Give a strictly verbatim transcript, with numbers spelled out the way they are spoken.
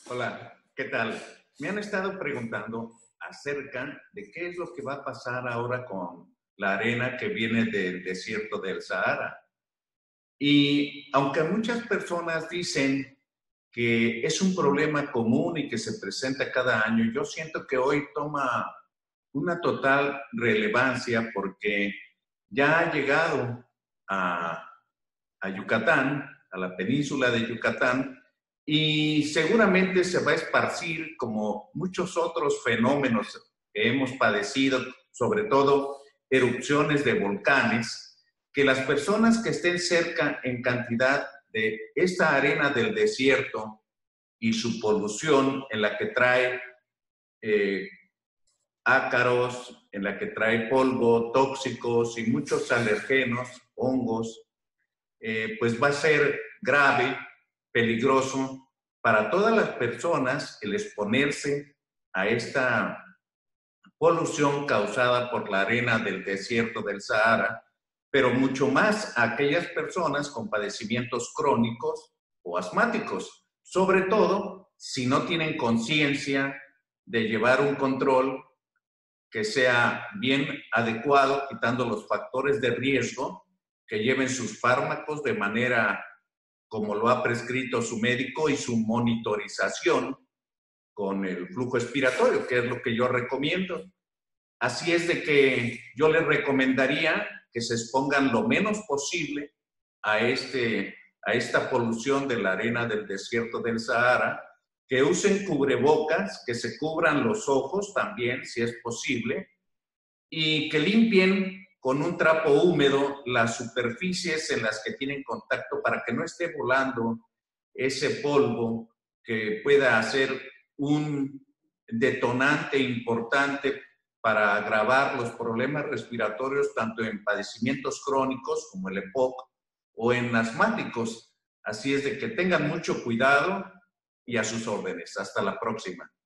Hola, ¿qué tal? Me han estado preguntando acerca de qué es lo que va a pasar ahora con la arena que viene del desierto del Sahara. Y aunque muchas personas dicen que es un problema común y que se presenta cada año, yo siento que hoy toma una total relevancia porque ya ha llegado a, a Yucatán, a la península de Yucatán, y seguramente se va a esparcir como muchos otros fenómenos que hemos padecido, sobre todo erupciones de volcanes, que las personas que estén cerca en cantidad de esta arena del desierto y su polución en la que trae eh, ácaros, en la que trae polvo, tóxicos y muchos alergenos, hongos, eh, pues va a ser grave, peligroso para todas las personas el exponerse a esta polución causada por la arena del desierto del Sahara, pero mucho más a aquellas personas con padecimientos crónicos o asmáticos, sobre todo si no tienen conciencia de llevar un control que sea bien adecuado, quitando los factores de riesgo, que lleven sus fármacos de manera como lo ha prescrito su médico y su monitorización con el flujo expiratorio, que es lo que yo recomiendo. Así es de que yo les recomendaría que se expongan lo menos posible a, este, a esta polución de la arena del desierto del Sahara, que usen cubrebocas, que se cubran los ojos también, si es posible, y que limpien con un trapo húmedo las superficies en las que tienen contacto para que no esté volando ese polvo que pueda hacer un detonante importante para agravar los problemas respiratorios tanto en padecimientos crónicos como el E P O C o en asmáticos. Así es de que tengan mucho cuidado y a sus órdenes. Hasta la próxima.